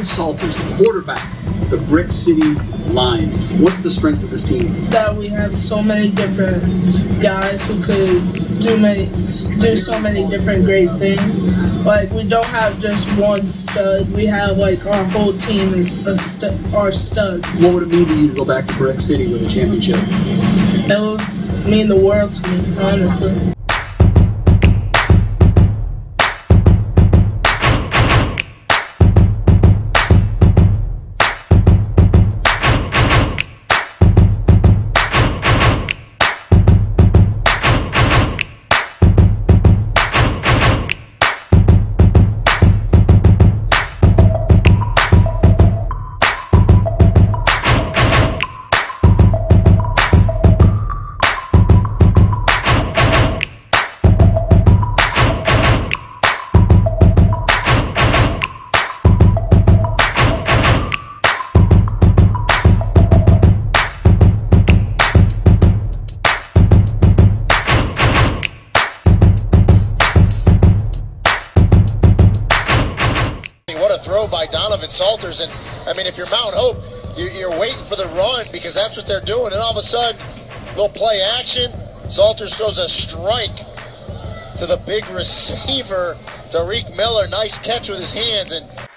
Donovan Salters, the quarterback of the Brick City Lions. What's the strength of this team? That we have so many different guys who could do so many different great things. Like, we don't have just one stud. We have, like, our whole team is our stud. What would it mean to you to go back to Brick City with a championship? It would mean the world to me, honestly. What a throw by Donovan Salters. And I mean, if you're Mount Hope, you're waiting for the run because that's what they're doing. And all of a sudden, they'll play action. Salters throws a strike to the big receiver, Tariq Miller. Nice catch with his hands. And